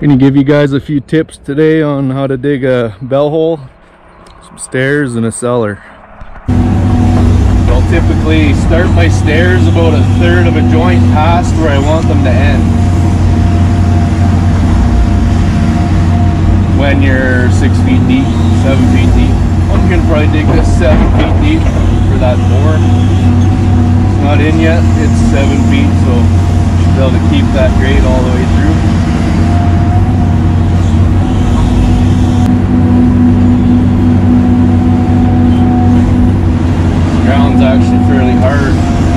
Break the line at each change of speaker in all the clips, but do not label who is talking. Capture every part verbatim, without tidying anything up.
Gonna give you guys a few tips today on how to dig a bell hole, some stairs, and a cellar. I'll typically start my stairs about a third of a joint past where I want them to end. When you're six feet deep, seven feet deep. I'm gonna probably dig this seven feet deep for that bore. It's not in yet, it's seven feet, so should be able to keep that grade all the way through. Ground's actually fairly hard.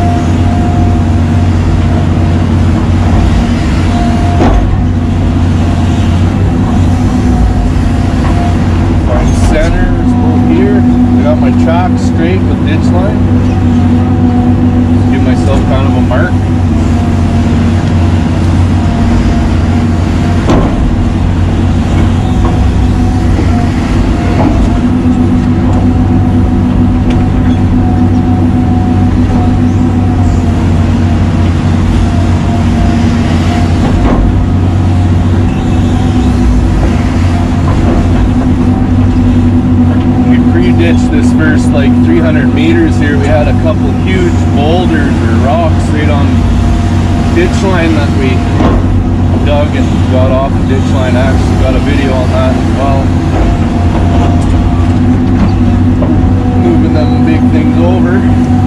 Find center is about here. I got my chalk straight with ditch line. Give myself kind of a mark. This first like three hundred meters here, we had a couple huge boulders or rocks right on ditch line that we dug and got off the ditch line. I actually got a video on that as well. Moving them big things over.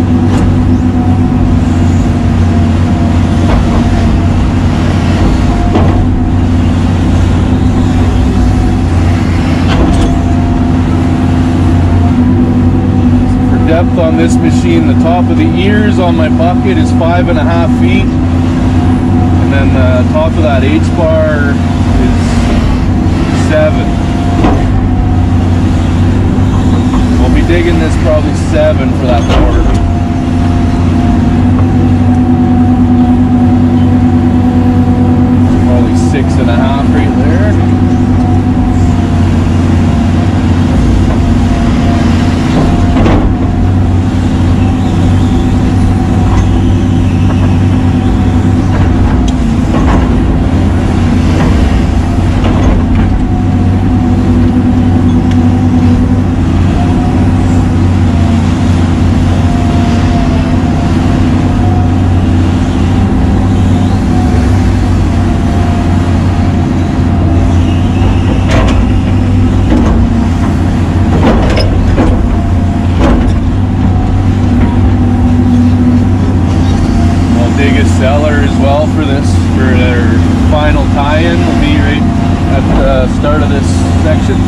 Depth on this machine, the top of the ears on my bucket is five and a half feet, and then the top of that H bar is seven. We'll be digging this probably seven for that bore. Probably six and a half right there. Cellar as well for this, for their final tie-in, will be right at the start of this section.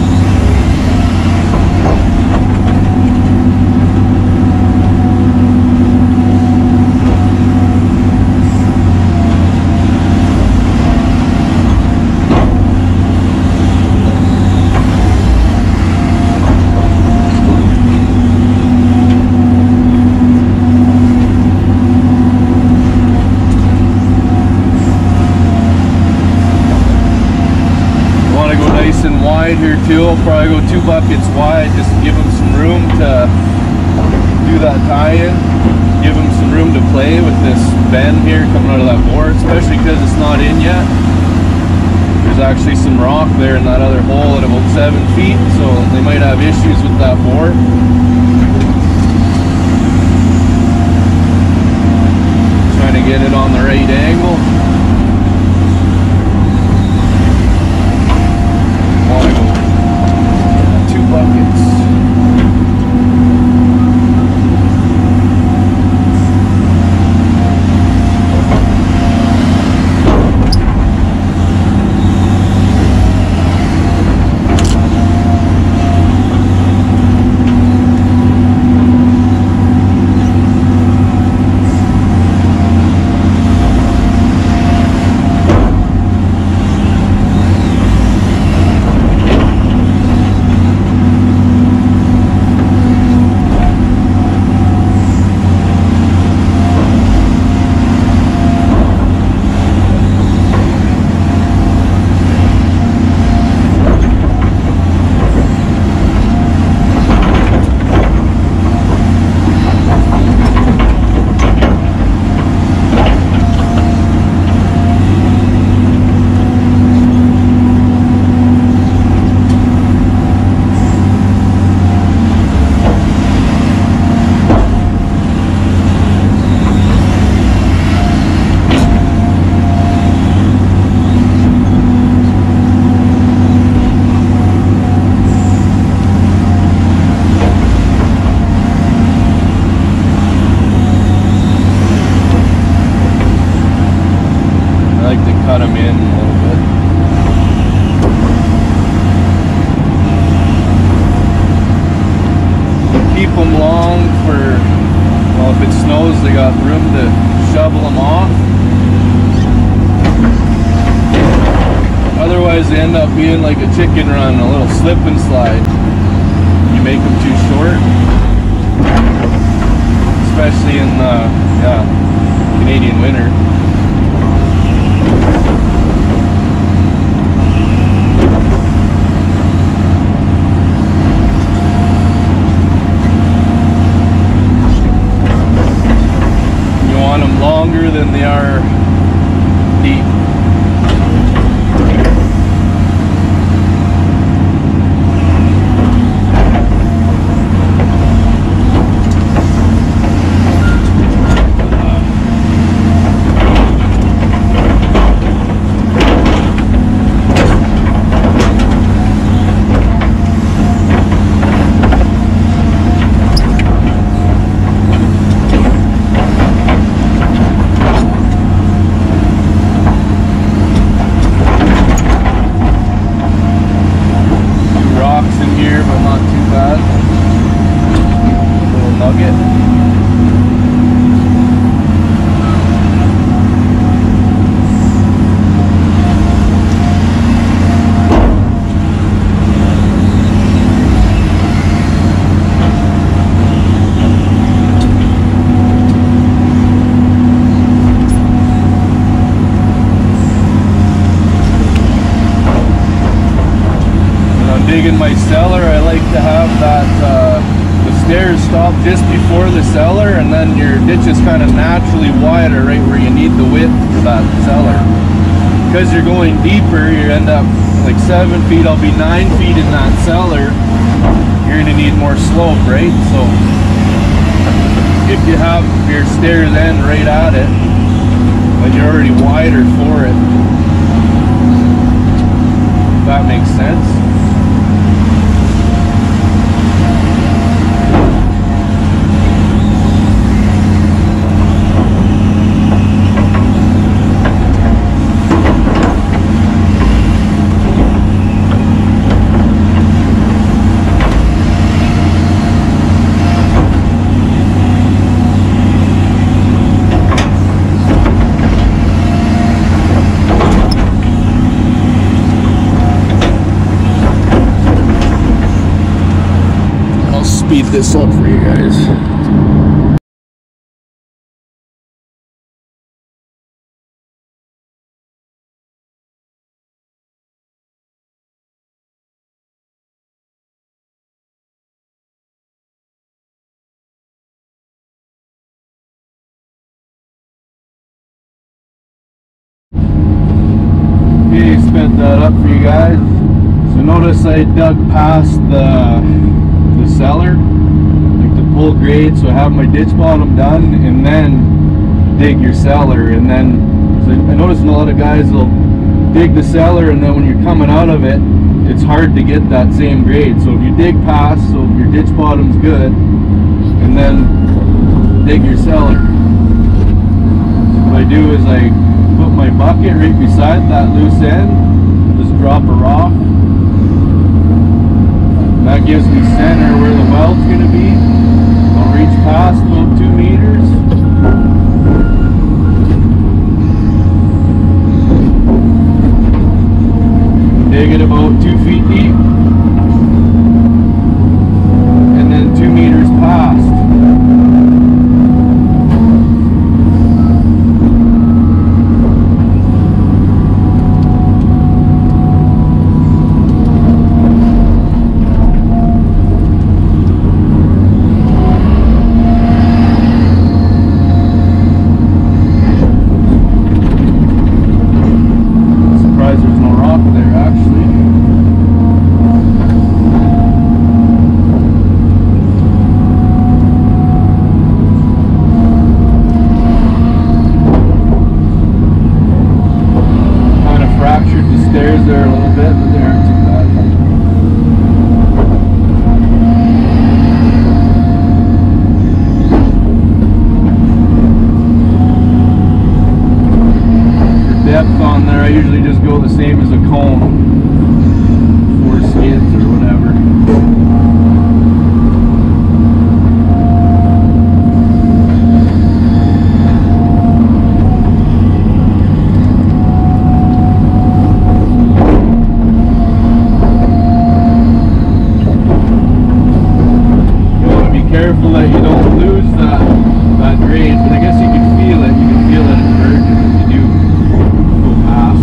Here too, I'll probably go two buckets wide just to give them some room to do that tie-in, give them some room to play with this bend here coming out of that bore, especially because it's not in yet. There's actually some rock there in that other hole at about seven feet, so they might have issues with that bore. Trying to get it on the right angle. Buckets. cut them in a little bit. Keep them long for, well, if it snows, they got room to shovel them off. Otherwise, they end up being like a chicken run, a little slip and slide. You make them too short, especially in the yeah, Canadian winter. Longer than they are deep. Digging my cellar, I like to have that uh, the stairs stop just before the cellar, and then your ditch is kind of naturally wider right where you need the width for that cellar. Because you're going deeper, you end up like seven feet, I'll be nine feet in that cellar. You're going to need more slope, right? So if you have your stairs end right at it, then you're already wider for it. If that makes sense. Speed this up for you guys. Okay, sped that up for you guys. So notice I dug past the the cellar, like the full grade, so I have my ditch bottom done, and then dig your cellar. And then so I notice a lot of guys will dig the cellar, and then when you're coming out of it, it's hard to get that same grade. So if you dig past, so your ditch bottom's good, and then dig your cellar. So what I do is I put my bucket right beside that loose end, just drop a rock. That gives me center where the weld's going to be. I'll reach past about two meters. Dig it about two feet deep. And then two meters past. depth on there. I usually just go the same as a cone, four skids or whatever. Careful that you don't lose that that grade, but I guess you can feel it. You can feel it converging if you do go past.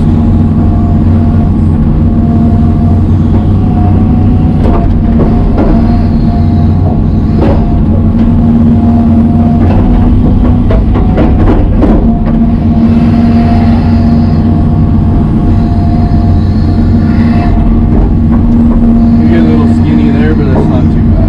You get a little skinny there, but that's not too bad.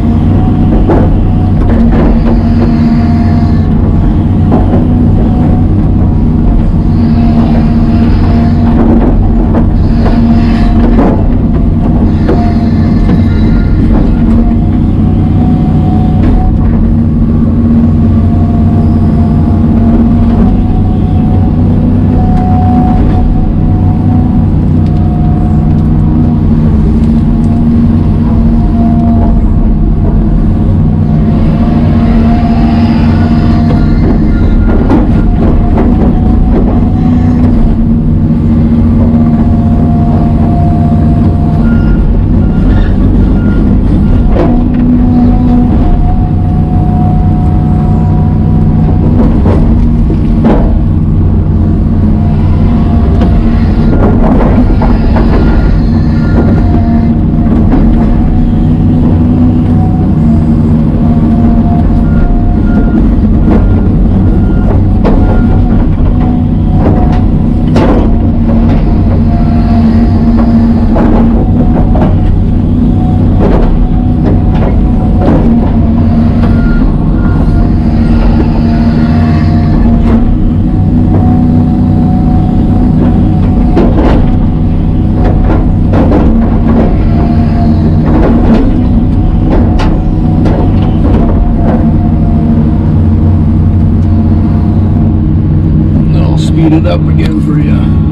Speed it up again for you.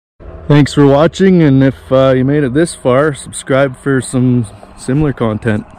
Thanks for watching, and if uh, you made it this far, subscribe for some similar content.